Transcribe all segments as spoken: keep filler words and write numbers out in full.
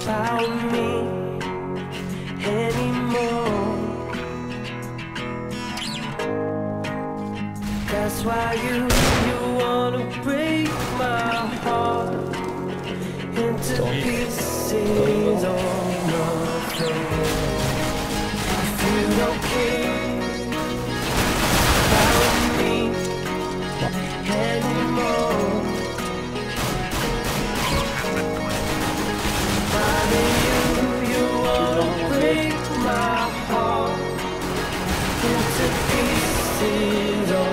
about me anymore. That's why you, you wanna break my heart into pieces or nothing. If you don't care about me anymore, why do you, you wanna break my heart into pieces or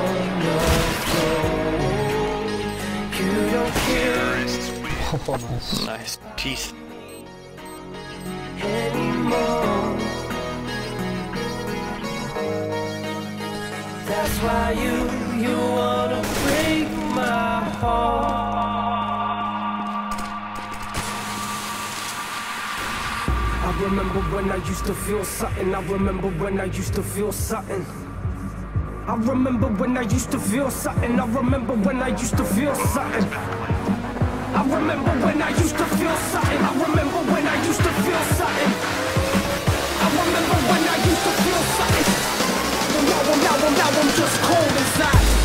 Nice teeth. Anymore. That's why you, you wanna break my heart. I remember when I used to feel something. I remember when I used to feel something. I remember when I used to feel something. I remember when I used to feel something. I remember when I used to feel something. I remember when I used to feel something. I remember when I used to feel something. But now, now, now I'm just cold inside.